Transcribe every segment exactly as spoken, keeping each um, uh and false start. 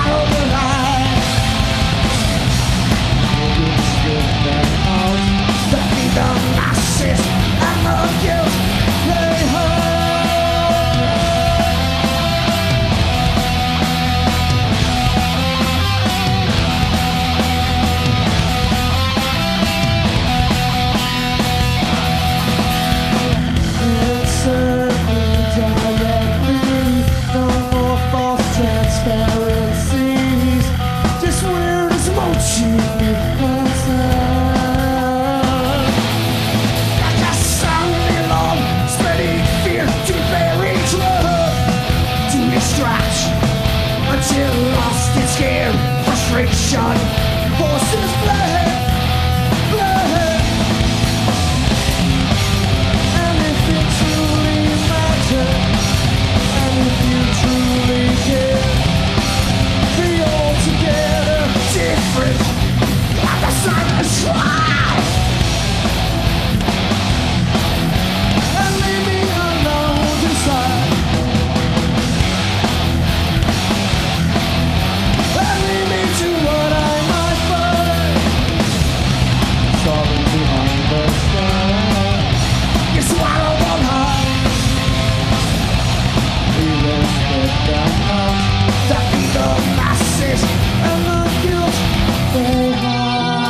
swallow the lie. You spit them out. That be the masses and the guilt they hide. Transparencies, just weird as mochi like a soundly long, spreading fear to bury love, to distract until lost and scared. Frustration forces blood, blood. And if it truly matters, and if you truly care, be all together different, like the silence fly. And leave me alone inside. And leave me to what I might find. Sobbing behind the sky. You swallow them high. We will spit them out. That be the masses and the guilt they hide.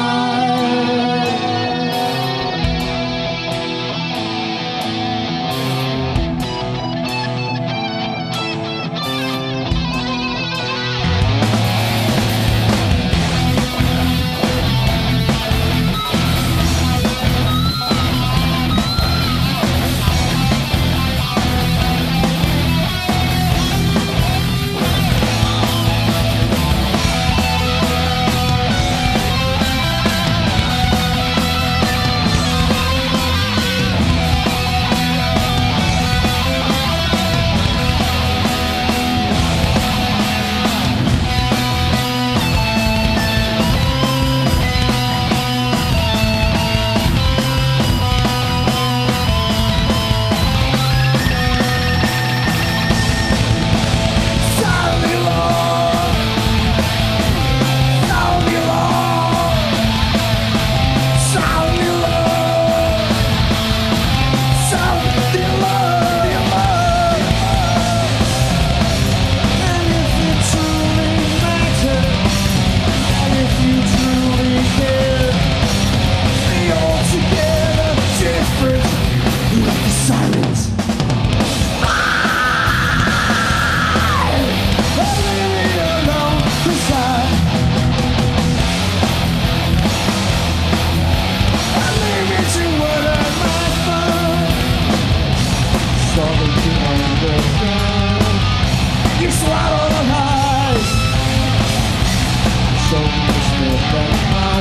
You swallow the highs, so you spit them out.